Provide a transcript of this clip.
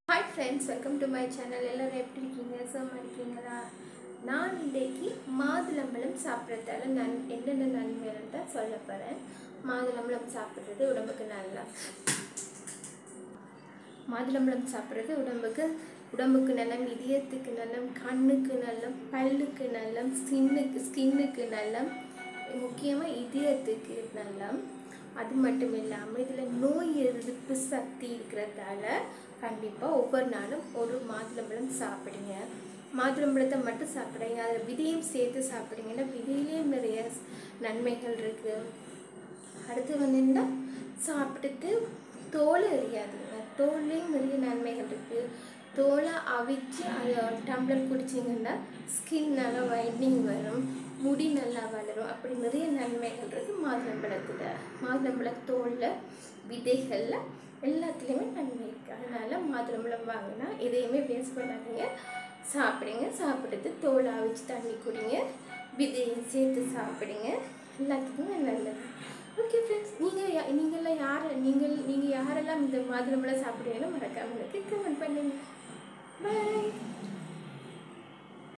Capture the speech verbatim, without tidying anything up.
Hi friends, welcome to my channel. எல்லாரும் எப்படி இருக்கீங்க? சும்மா இருக்கீங்களா? நான் இன்னைக்கு மாதுளம்பழம் சாப்பிட்றதால நான் என்னென்ன நன்மைகள் தான் சொல்ல போறேன். மாதுளம்பழம் சாப்பிட்றது உடம்புக்கு நல்லா. மாதுளம்பழம் சாப்பிட்றது உடம்புக்கு உடம்புக்கு நல்ல, இதயத்துக்கு நல்ல, கண்ணுக்கு நல்ல, பல்லுக்கு நல்ல, ஸ்கின்னுக்கு ஸ்கின்னுக்கு நல்ல, முக்கியமாக இதயத்துக்கு நல்ல. அது மட்டும் இல்லாமல் இதில் நோய் எதிர்ப்பு சக்தி இருக்கிறதால கண்டிப்பாக ஒவ்வொரு நாளும் ஒரு மாதுளம்பழம் சாப்பிடுங்க. மாதுளம்பழத்தை மட்டும் சாப்பிடுங்க, அதில் விதையும் சேர்த்து சாப்பிடுங்கன்னா விதையிலேயும் நிறைய நன்மைகள் இருக்குது. அடுத்து வந்து சாப்பிட்டுட்டு தோலை எறியாதுங்க, தோல்லையும் நிறைய நன்மைகள் இருக்குது. தோலை அவிச்சு அதை டம்ளர் குடிச்சிங்கன்னா ஸ்கின் நல்லா வைட்னிங் வரும், முடி நல்லா வளரும், அப்படி நிறைய நன்மைகள் இருக்குது மாதுளம்பழத்தில். மாதுளம்பழ தோலில், விதைகளில் எல்லாத்துலேயுமே நன்மை இருக்குது. அதனால் மாதுளம்பழம் வாங்கினா எதையுமே வேஸ்ட் பண்ணாதீங்க, சாப்பிடுங்க. சாப்பிட்டுட்டு தோலை அவிச்சு தண்ணி குடிங்க, விதையை சேர்த்து சாப்பிடுங்க, எல்லாத்துக்குமே நல்லது. ஓகே ஃப்ரெண்ட்ஸ், நீங்கள் நீங்கள்லாம் யார் நீங்கள் நீங்கள் யாரெல்லாம் இந்த மாதுளம்பழம் சாப்பிடுவீங்களோ மறக்காம எனக்கு கமெண்ட் பண்ணுங்கள். பாய்.